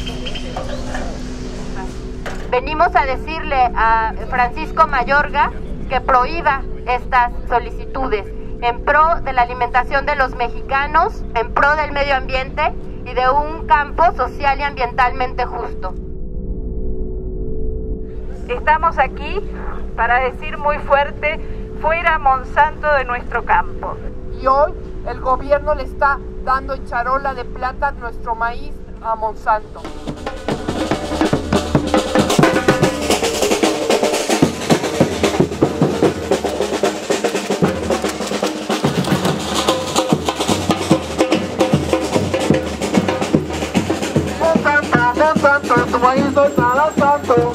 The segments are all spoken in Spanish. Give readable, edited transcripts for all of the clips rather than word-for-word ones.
Venimos a decirle a Francisco Mayorga que prohíba estas solicitudes en pro de la alimentación de los mexicanos, en pro del medio ambiente y de un campo social y ambientalmente justo. Estamos aquí para decir muy fuerte: fuera Monsanto de nuestro campo. Y hoy el gobierno le está dando en charola de plata nuestro maíz a Monsanto. Monsanto, tu maíz no es nada santo.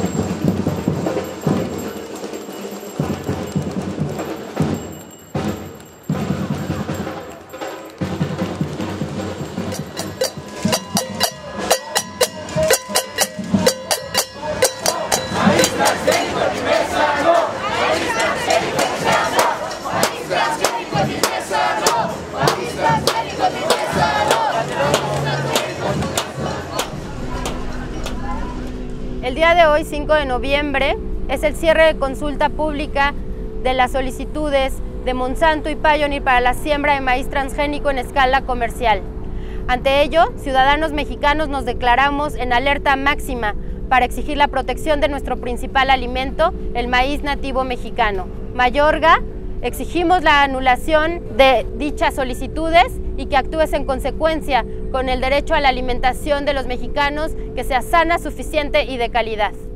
El día de hoy, 5 de noviembre, es el cierre de consulta pública de las solicitudes de Monsanto y Pioneer para la siembra de maíz transgénico en escala comercial. Ante ello, ciudadanos mexicanos nos declaramos en alerta máxima para exigir la protección de nuestro principal alimento, el maíz nativo mexicano. Mayorga, exigimos la anulación de dichas solicitudes y que actúes en consecuencia con el derecho a la alimentación de los mexicanos, que sea sana, suficiente y de calidad.